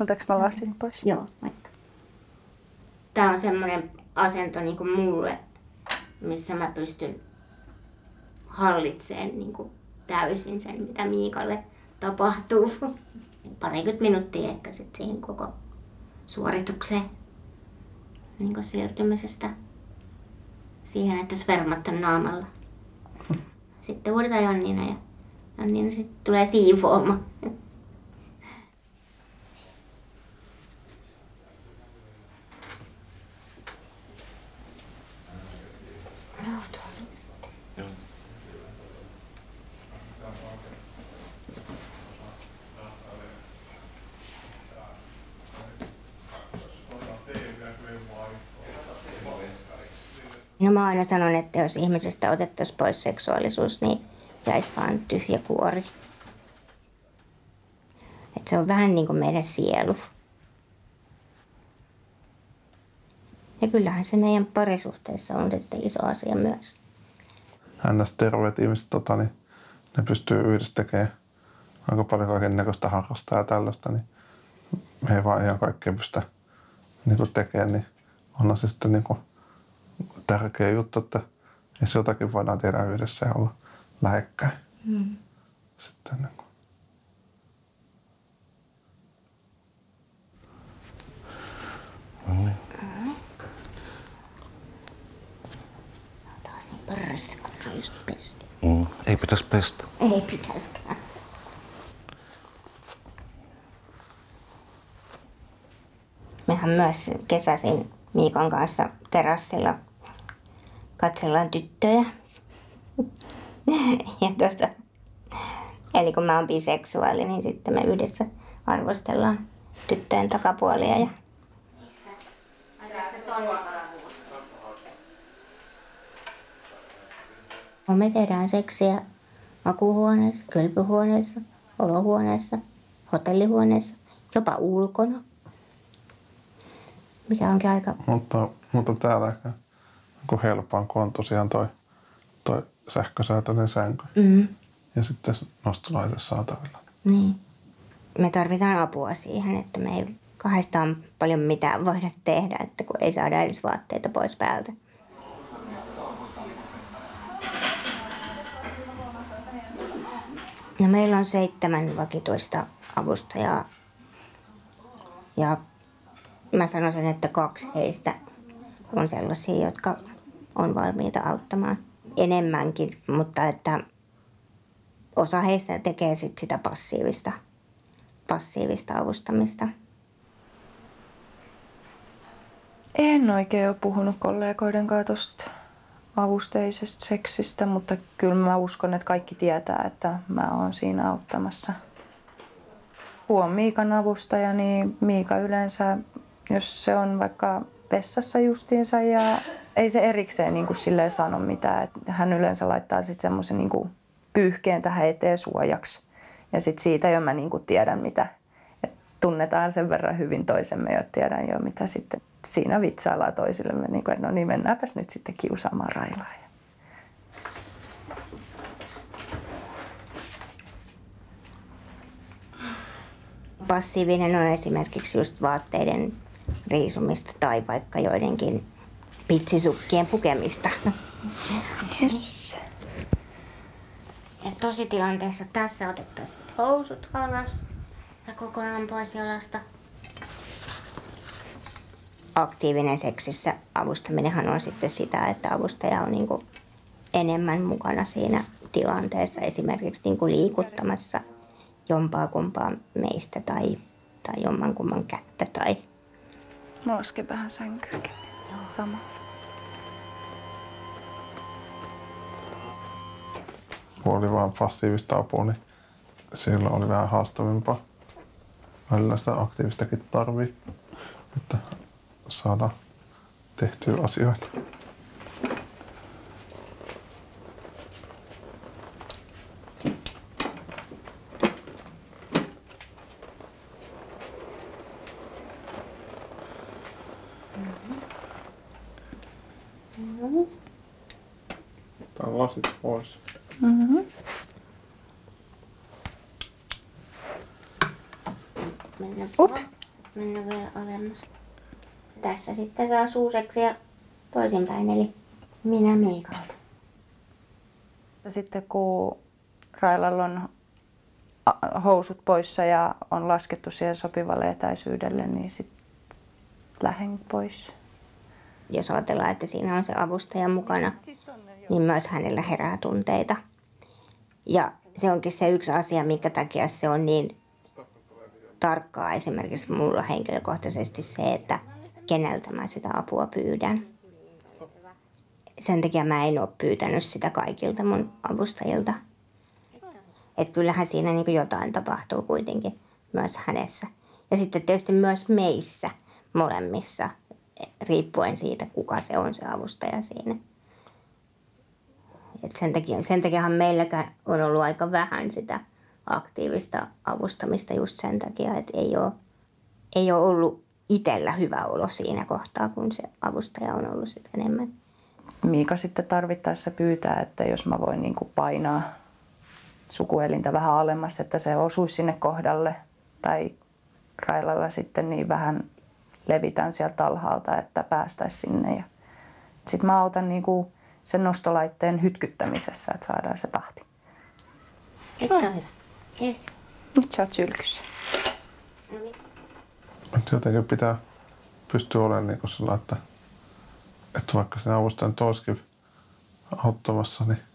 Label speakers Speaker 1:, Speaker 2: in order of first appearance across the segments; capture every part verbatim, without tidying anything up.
Speaker 1: Otaks mä lasin pois?
Speaker 2: Joo, vaikka. Tää on semmonen asento niinku mulle, missä mä pystyn hallitsemaan niinku täysin sen, mitä Miikalle tapahtuu. Parikymmentä minuuttia ehkä sit siihen koko suoritukseen niinku siirtymisestä siihen, että spermat on naamalla. Sitten huudetaan Janniina ja Janniina sitten tulee siivoama. No mä aina sanon, että jos ihmisestä otettaisiin pois seksuaalisuus, niin jäisi vaan tyhjä kuori. Että se on vähän niin kuin meidän sielu. Ja kyllähän se meidän parisuhteessa on sitten iso asia myös.
Speaker 3: Ns. Terveet ihmiset, tota, niin ne pystyy yhdessä tekemään aika paljon kaikennäköistä harrastaa ja tällaista, niin me ei vaan ihan kaikkea pystytä niin tekemään, niin onhan se sitten niin kuin tärkeä juttu, että jos jotakin voidaan tehdä yhdessä ja olla lähekkäin. Mm. Sitten niin kuin.
Speaker 2: Mm. Taas niin pörrössä, kun on just pesty.
Speaker 4: Mm. Ei pitäisi pestä.
Speaker 2: Ei pitäiskään. Mehän myös kesäisin Miikan kanssa terassilla katsellaan tyttöjä. Ja tuota, eli kun mä oon biseksuaali, niin sitten me yhdessä arvostellaan tyttöjen takapuolia. Ja me tehdään seksiä makuuhuoneessa, kylpyhuoneessa, olohuoneessa, hotellihuoneessa, jopa ulkona. Mikä onkin aika...
Speaker 3: Mutta, mutta täällä ehkä niin helpoin, kun on tosiaan toi, toi sähkösäätöinen sänky. Mm. Ja sitten nostolaite saatavilla.
Speaker 2: Niin. Me tarvitaan apua siihen, että me ei kahdestaan paljon mitään voida tehdä, että kun ei saada edes vaatteita pois päältä. No, meillä on seitsemän vakituista avustajaa ja mä sanoisin, että kaksi heistä on sellaisia, jotka on valmiita auttamaan enemmänkin, mutta että osa heistä tekee sit sitä passiivista, passiivista avustamista.
Speaker 1: En oikein ole puhunut kollegoiden kanssa tuosta avusteisesta seksistä, mutta kyllä mä uskon, että kaikki tietää, että mä oon siinä auttamassa. Kun on Miikan avustaja, niin Miika yleensä, jos se on vaikka vessassa justiinsa ja ei se erikseen niin kuin silleen sano mitään, että hän yleensä laittaa sitten semmoisen niin kuin pyyhkeen tähän eteen suojaksi. Ja sitten siitä jo mä niin kuin tiedän, mitä. Et tunnetaan sen verran hyvin toisemme jo, tiedän jo mitä sitten siinä vitsaillaan toisillemme, niin kuin, että no niin, mennäänpäs nyt sitten kiusaamaan Railaa.
Speaker 2: Passiivinen on esimerkiksi just vaatteiden riisumista tai vaikka joidenkin pitsisukkien pukemista.
Speaker 1: Yes.
Speaker 2: Ja tositilanteessa tässä otettaisiin housut alas ja kokonaan pois jalasta. Aktiivinen seksissä avustaminenhan on sitten sitä, että avustaja on niin kuin enemmän mukana siinä tilanteessa, esimerkiksi niin kuin liikuttamassa jompaa kumpaa meistä tai, tai jomman kumman kättä. Tai...
Speaker 1: Mä lasken vähän sänkyykin. Sama.
Speaker 3: Kun oli vaan passiivista apua, niin silloin oli vähän haastavimpaa. Välillä sitä aktiivistakin tarvii, että saadaan tehtyä asioita. Tää lasit pois.
Speaker 1: Mm-hmm.
Speaker 2: Mennä
Speaker 1: Up.
Speaker 2: mennä vielä alemmas. Tässä sitten saa suuseksi ja toisinpäin, eli minä Miikalta.
Speaker 1: Sitten kun Railalla on housut poissa ja on laskettu siihen sopivalle etäisyydelle, niin sitten lähden pois.
Speaker 2: Jos ajatellaan, että siinä on se avustaja mukana, niin myös hänellä herää tunteita. Ja se onkin se yksi asia, minkä takia se on niin tarkkaa esimerkiksi mulla henkilökohtaisesti se, että keneltä mä sitä apua pyydän. Sen takia mä en ole pyytänyt sitä kaikilta mun avustajilta. Että kyllähän siinä niin kuin jotain tapahtuu kuitenkin myös hänessä. Ja sitten tietysti myös meissä molemmissa, riippuen siitä, kuka se on se avustaja siinä. Et sen takia, sen takiahan meilläkään on ollut aika vähän sitä aktiivista avustamista just sen takia, että ei ole, ei ole ollut itsellä hyvä olo siinä kohtaa, kun se avustaja on ollut sitä enemmän.
Speaker 1: Miika sitten tarvittaessa pyytää, että jos mä voin niin kuin painaa sukuelintä vähän alemmas, että se osuisi sinne kohdalle. Tai Railalla sitten niin vähän levitän sieltä alhaalta, että päästäisiin sinne. Sitten mä autan niin kuin sen nostolaitteen hytkyttämisessä, että saadaan se tahti.
Speaker 2: Nyt on hyvä. Yes.
Speaker 1: Nyt sä oot sylkyssä.
Speaker 3: Jotenkin pitää pystyä olemaan niin sillä, että, että vaikka sinä avustajan olisikin auttamassa, niin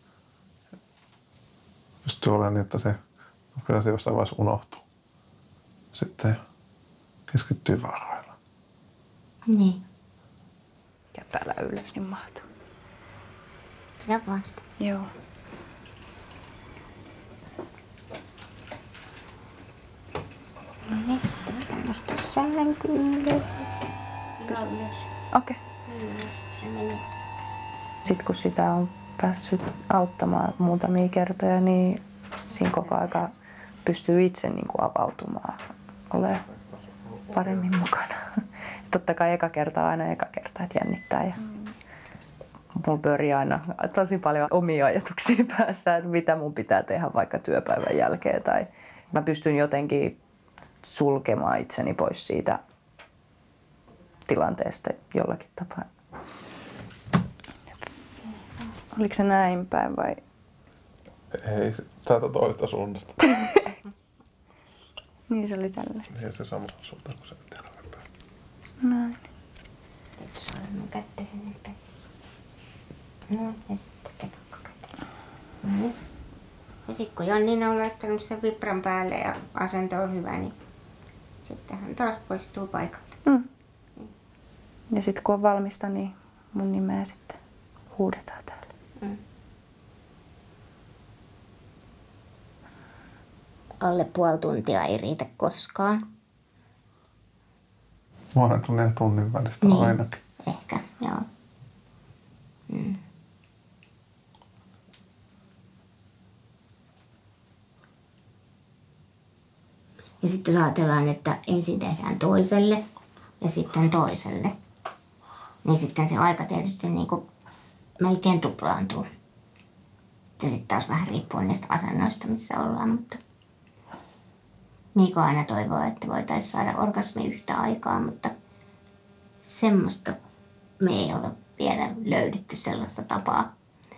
Speaker 3: pystyy olemaan niin, että se kyllä se jossain vaiheessa unohtuu. Sitten keskittyy vaan Railaan.
Speaker 2: Niin.
Speaker 1: Käpälä ylös, niin mahtuu.
Speaker 2: Pidä vasta.
Speaker 1: Joo.
Speaker 2: No niin, sitten pitää nostaa sänkyyn. Ihan ylös.
Speaker 1: Okei.
Speaker 2: Niin ylös. Se meni.
Speaker 1: Sitten kun sitä on päässyt auttamaan muutamia kertoja, niin siinä koko aika pystyy itse niin kuin avautumaan, olemaan paremmin mukana. Totta kai eka kerta on aina eka kerta, että jännittää. Ja mulla pyörii aina tosi paljon omia ajatuksia päässä, että mitä mun pitää tehdä vaikka työpäivän jälkeen. Tai mä pystyn jotenkin sulkemaan itseni pois siitä tilanteesta jollakin tapaa. Oliko se näin päin vai?
Speaker 3: Ei, täältä toista suunnasta.
Speaker 1: Niin se oli tällä.
Speaker 3: Niin se sama suunta kuin se terävä päin.
Speaker 1: Näin.
Speaker 2: Eikö se ole mun kättä sinne päin? No, ja sitten kepakko kättä. No. Ja sitten kun Jonnina on laittanut sen vibran päälle ja asento on hyvä, niin sitten hän taas poistuu paikalta.
Speaker 1: Mm. Ja sitten kun on valmista, niin mun nimeä sitten huudetaan täällä.
Speaker 2: Mm. Alle puoli tuntia ei riitä koskaan.
Speaker 3: Puolen tunnin ja tunnin välistä
Speaker 2: niin,
Speaker 3: ainakin.
Speaker 2: Ehkä, joo. Mm. Ja sitten jos ajatellaan, että ensin tehdään toiselle ja sitten toiselle, niin sitten se aika tietysti niin kuin melkein tuplaantuu. Se sitten taas vähän riippuu niistä asennoista, missä ollaan, mutta Miika aina toivoo, että voitaisiin saada orgasmi yhtä aikaa, mutta semmoista me ei ole vielä löydetty sellaista tapaa.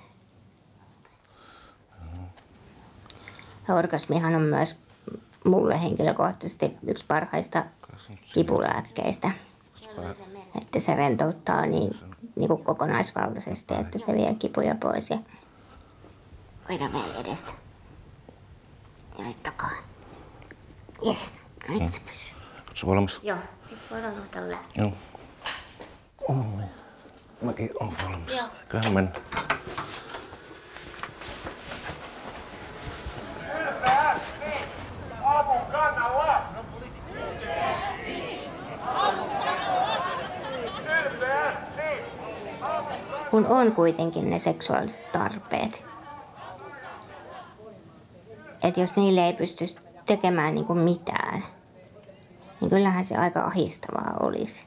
Speaker 2: Orgasmihan on myös mulle henkilökohtaisesti yksi parhaista kipulääkkeistä. Että se rentouttaa niin, niin kuin kokonaisvaltaisesti, että se vie kipuja pois. Ja voidaan vielä edestä. Ja sitten takaa. Jes, nyt se pysyy.
Speaker 4: Oletko sä valmis?
Speaker 2: Joo, sit voidaan ruveta lähteä.
Speaker 4: Joo. Oh, niin. Mäkin oon valmis.
Speaker 2: Joo.
Speaker 4: Kyllähän mennä.
Speaker 2: Kun on kuitenkin ne seksuaaliset tarpeet. Että jos niille ei pysty tekemään niinku mitään, niin kyllähän se aika ahistavaa olisi.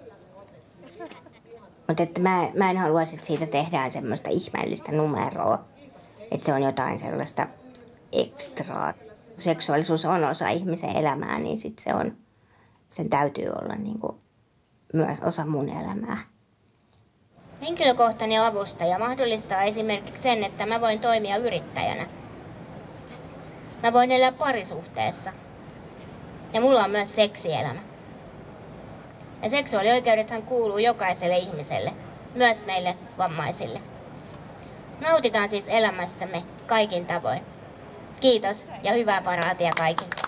Speaker 2: Mutta että mä, mä en haluaisi, että siitä tehdään semmoista ihmeellistä numeroa. Että se on jotain sellaista ekstraa. Seksuaalisuus on osa ihmisen elämää, niin sit se on sen täytyy olla niin kuin myös osa mun elämää. Henkilökohtainen avustaja mahdollistaa esimerkiksi sen, että mä voin toimia yrittäjänä. Mä voin elää parisuhteessa. Ja mulla on myös seksielämä. Ja seksuaalioikeudethan kuuluu jokaiselle ihmiselle, myös meille vammaisille. Nautitaan siis elämästämme kaikin tavoin. Kiitos ja hyvää paraatia kaikille.